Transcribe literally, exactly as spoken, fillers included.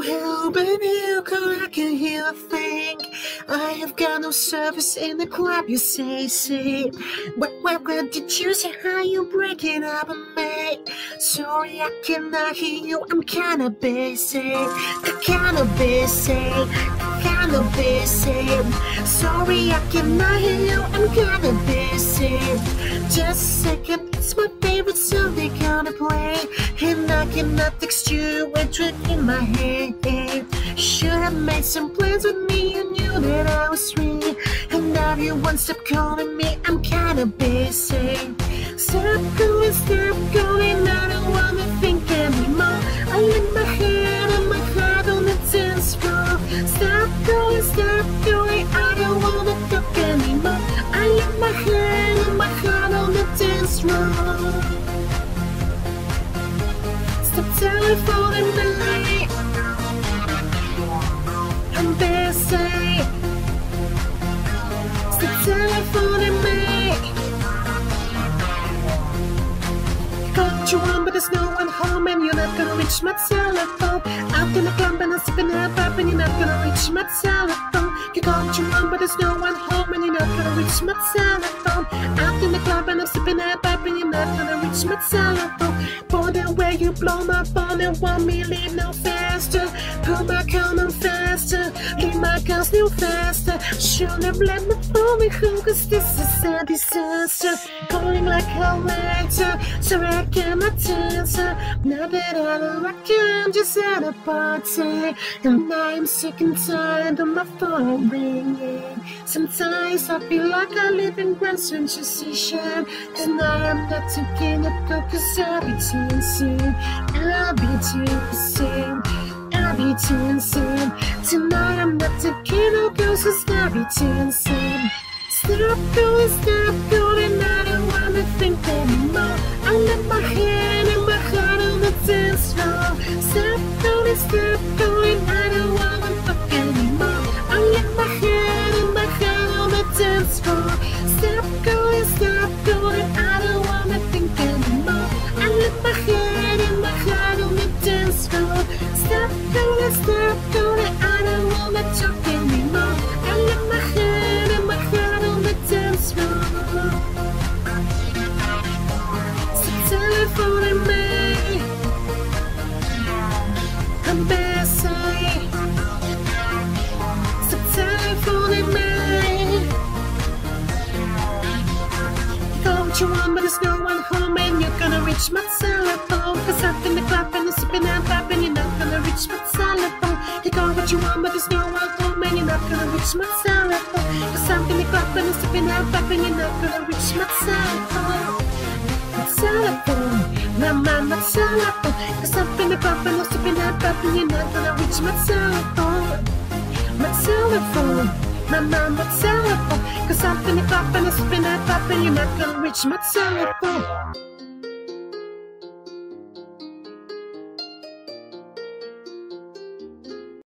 hello, baby, you call, I can hear a thing. I have got no service in the club, you say, say. What, what, what did you say? How you breaking up on me? Sorry, I cannot hear you, I'm kinda busy. Kinda busy, kinda busy. Sorry, I cannot hear you, I'm kinda busy. Just a second, it's my favorite song they gonna play. And I cannot text you with trick in my head. Should have made some plans with me, you knew that I was free. And now you won't stop calling me, I'm kinda busy. Stop going, stop going, I don't wanna think anymore. I let my head and my heart on the dance floor. Stop going, stop going, I don't wanna talk anymore. I let my head and my heart on the dance floor. Stop telephoning me, I'm busy. Stop telephoning me. Called you on, but there's no one home, and you're not gonna reach my telephone. Out in the club and I'm sipping up, up, and you're not gonna reach my telephone. You called you on, but there's no one home, and you're not gonna reach my telephone. Out in the club and I'm sipping up, up, and you're not gonna reach my telephone. For the way you blow my phone and want me leave no faster. Put my gun on faster, leave my guns no faster. Should have let my phone be home, cause this is a disaster. Calling like a later, sorry I cannot answer. Now that I don't like you, I'm just at a party. And I'm sick and tired of my phone ringing. Sometimes I feel like I live in Grand Central Station. And I am not taking it though, cause I'll be too soon. I'll be too soon. I'll be too soon. Tonight I'm not taking no girls, cause I'll be too soon. Stop going, stop going, I don't wanna think anymore. I let my head and my heart on the dance floor. Stop going, stop going, I don't wanna fuck anymore. I let my head and my heart on the dance floor. Stop going, stop going, I don't wanna think anymore. I let my head and my heart on the dance floor. Stop going, stop going, I don't wanna talk anymore. I let my head and my heart on the dance floor. Stop telephoning me, I'm busy. Stop telephoning me. You go what you want, but there's no one home, and you're gonna reach my telephone. Cause I'm in the club and I'm sipping and popping, you're not gonna reach my telephone. You go what you want, but there's no one home, and you're not gonna reach my telephone. Cause I'm in the club and I'm sipping and popping, you're not gonna reach my telephone. My telephone, my, my, my telephone. Cause I'm in the club and I'm sipping and popping, you're not gonna reach my telephone. My telephone, my, my, my telephone. Cause I'm in the club and I'm sipping and popping, you're not gonna reach my telephone.